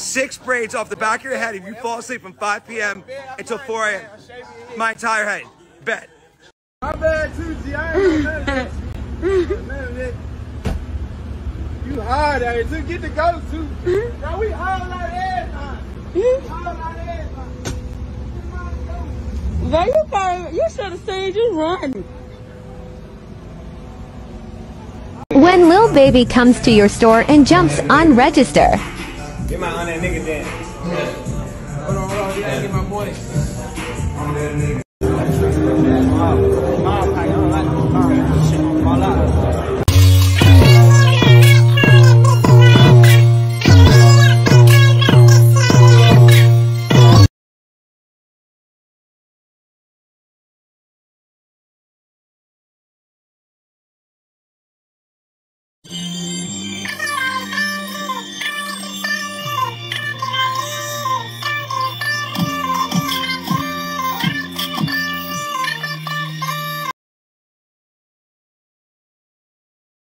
6 braids off the back of your head if you fall asleep from 5 p.m. until 4 a.m. My entire head. Bet. My bad too, G. I ain't none of that. You hard out here too. Get the go too. Bro, we hard like every Bro, you should have seen you run. When Lil Baby comes to your store and jumps on register. Get my on that nigga dance. Hold on. You gotta get my boy. On that nigga.